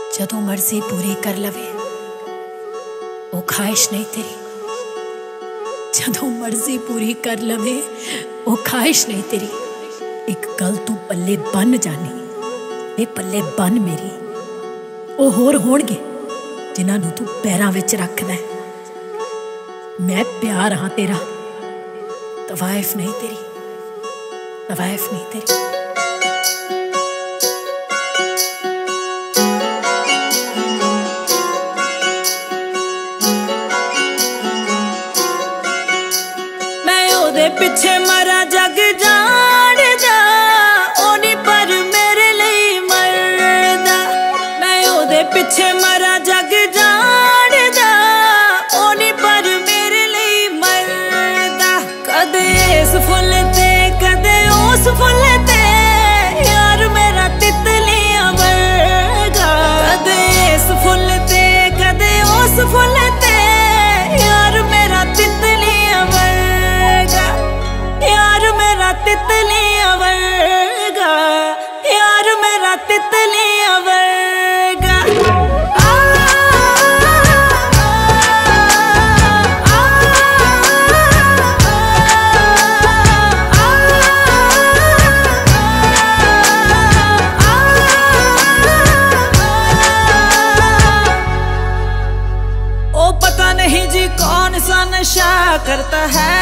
जदों मर्जी पूरी कर लवे वो ख्वाहिश नहीं तेरी। जदों मर्जी पूरी कर लवे वो ख्वाहिश नहीं तेरी। एक गल तू पल्ले बन जानी, वे पल्ले बन मेरी। वो होर होणगे जिन्हां नूं तू पैरां विच रखदा है। मैं प्यार हाँ तेरा, तवाइफ नहीं तेरी, तवाइफ नहीं तेरी। पिछे मरा जग जाणदा ओनी पर मेरे लिए मरदा। मैं ओदे पिछे मरा जग जाणदा ओनी पर मेरे लिए मरदा। कदे इस फुल ते कदे उस फुल ते यार मेरा तितलियां वर्गा। कदे इस फुल ते कदे उस फुल ते यार मेरा तितलियां वर्गा। यार मेरा तितलियां वर्गा, यार मेरा तितलियां वर्गा। ओ पता नहीं जी कौन सा नशा करता है